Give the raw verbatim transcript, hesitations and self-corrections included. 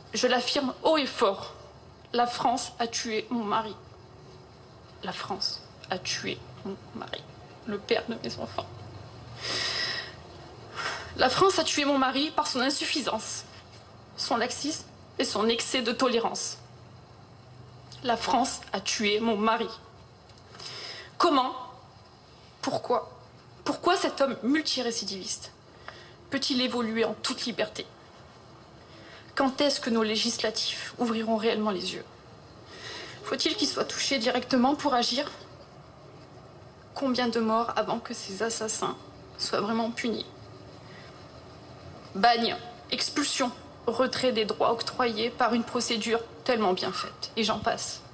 Je l'affirme haut et fort. La France a tué mon mari. La France a tué mon mari, le père de mes enfants. La France a tué mon mari par son insuffisance, son laxisme et son excès de tolérance. La France a tué mon mari. Comment? Pourquoi? Pourquoi cet homme multirécidiviste peut-il évoluer en toute liberté? Quand est-ce que nos législatifs ouvriront réellement les yeux? Faut-il qu'il soit touché directement pour agir? Combien de morts avant que ces assassins soient vraiment punis? Bagne, expulsion, retrait des droits octroyés par une procédure tellement bien faite, et j'en passe.